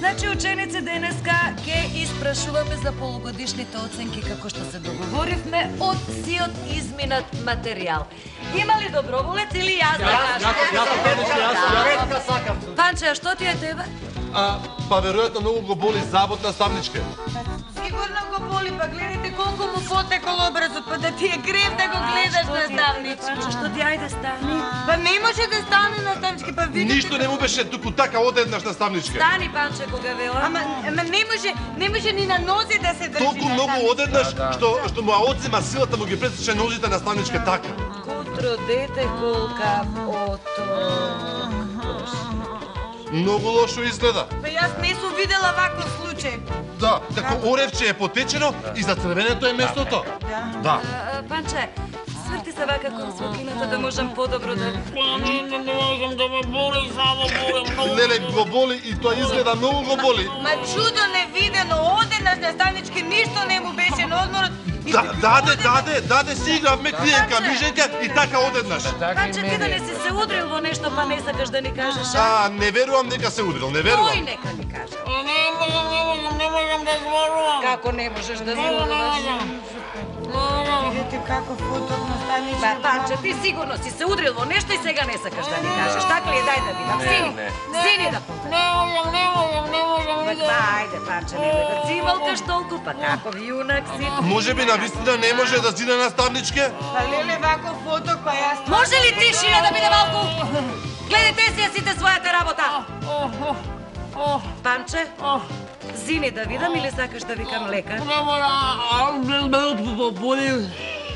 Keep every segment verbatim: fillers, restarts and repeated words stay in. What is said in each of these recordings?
Значи, ученици, денеска ќе испрашуваме за полугодишните оценки како што се договоривме од сиот изминат материјал. Има ли доброволец или јас да кажам? Јас, јас, Панче, а што ти е тебе? Па веројатно многу го боли забот наставничке. Сигурно го боли, па гледайте колку му потекол образот, па да ти е грев да го гледаш наставничке. Панче, што ти ајде стани? Па не може да стане наставничке, па видите... Ништо не му беше туку така одеднаш наставничке. Стани, Панче, кога вела. Ама, ама не може, не може ни на нозе да се држи. Толку многу одеднаш што што му одзема силата, му ги пресече ножите наставничке така. Утро дете колка ото. Многу лошо изгледа. Па јас не сум видела ваков случај. Да, како оревче е потечено и зацрвенето е местото. Да. Панче, сврти се вака кон светлината да можам подобро да... Не можам да ме боли, само боли. Леле, го боли и тоа изгледа многу го боли. Ма чудо невидено, одеднаш наставнички, ништо не му беше на одморот. Да, даде, даде, даде си игравме клиентка, миженка и така одеднаш. Панче, ти да не си се удрил во нешто, па не сакаш да ни кажеш, а? Не верувам дека се удрил, не верувам. Кој нека ни каже? Не можам, не можам, не можам да зборувам. Како не можеш да зборуваш? Видите како фотот наставнички. Па, Панче, ти сигурно си се удрил во нешто и сега не сакаш да ни кажеш. Така ли е, дај да видам. Зини, зини да покажеш. Не можам, не можам, не можам. Па, ајде, Панче, не бе да цималкаш толку, па каков јунак си. Може би навистина не може да зине наставничке? Па леле ваков фоток, па јас... Може ли тишина да биде малку? Гледате си ја сите својата работа. Панче, зини да видам или сакаш да викам лекар? Не можам.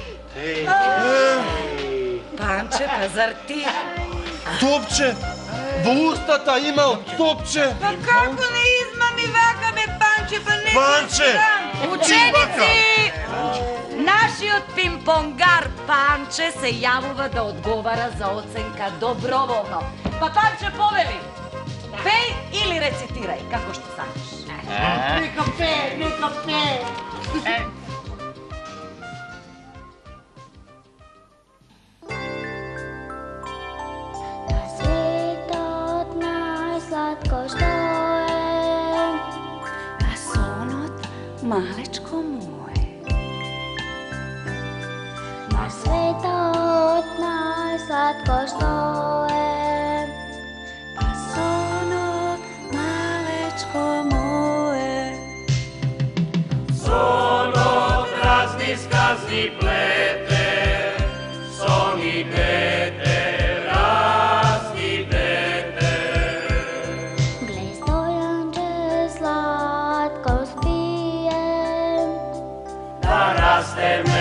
Панче, па зар ти? Топче! Во устата имал топче! Па како не измами вака ме Панче, па не... Панче! Ученици! Нашиот пимпонгар Панче се јавува да одговара за оценка доброволно. Па Панче, повели! Пеј или рецитирај, како што сакаш. Нека пее, нека пее. Svetот najslatko što je, a sonot malečko moje. Na svetot najslatko što je, a sonot malečko moje. Sonot razni skazni plete, soni dete, razni dete. Gle stojanče slatko spijem, Da raste